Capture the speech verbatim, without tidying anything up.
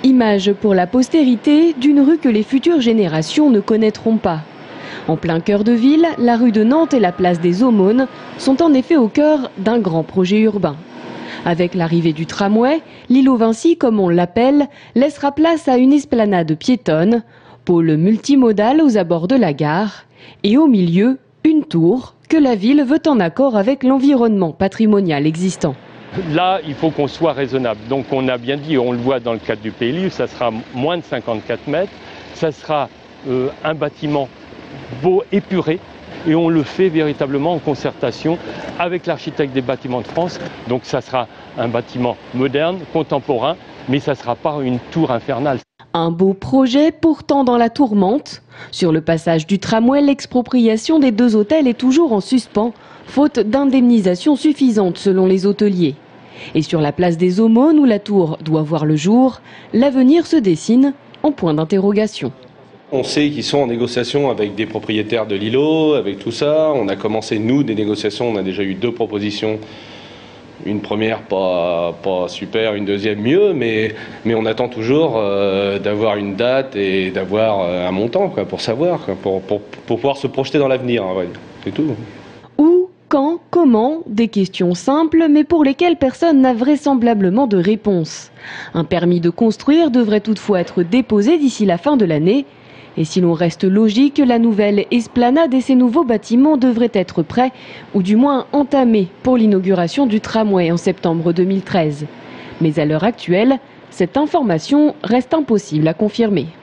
Image pour la postérité d'une rue que les futures générations ne connaîtront pas. En plein cœur de ville, la rue de Nantes et la place des Aumônes sont en effet au cœur d'un grand projet urbain. Avec l'arrivée du tramway, l'île aux Vinci, comme on l'appelle, laissera place à une esplanade piétonne, pôle multimodal aux abords de la gare, et au milieu, une tour que la ville veut en accord avec l'environnement patrimonial existant. Là, il faut qu'on soit raisonnable. Donc on a bien dit, on le voit dans le cadre du P L U, ça sera moins de cinquante-quatre mètres, ça sera euh, un bâtiment beau, épuré, et on le fait véritablement en concertation avec l'architecte des bâtiments de France. Donc ça sera un bâtiment moderne, contemporain, mais ça ne sera pas une tour infernale. Un beau projet pourtant dans la tourmente. Sur le passage du tramway, l'expropriation des deux hôtels est toujours en suspens, faute d'indemnisation suffisante selon les hôteliers. Et sur la place des Aumônes, où la tour doit voir le jour, l'avenir se dessine en point d'interrogation. On sait qu'ils sont en négociation avec des propriétaires de l'îlot, avec tout ça. On a commencé, nous, des négociations. On a déjà eu deux propositions. Une première pas, pas super, une deuxième mieux, mais, mais on attend toujours euh, d'avoir une date et d'avoir euh, un montant quoi, pour savoir, quoi, pour, pour, pour pouvoir se projeter dans l'avenir. Hein, ouais. C'est tout. Où, quand, comment, des questions simples, mais pour lesquelles personne n'a vraisemblablement de réponse. Un permis de construire devrait toutefois être déposé d'ici la fin de l'année. Et si l'on reste logique, la nouvelle esplanade et ses nouveaux bâtiments devraient être prêts, ou du moins entamés, pour l'inauguration du tramway en septembre deux mille treize. Mais à l'heure actuelle, cette information reste impossible à confirmer.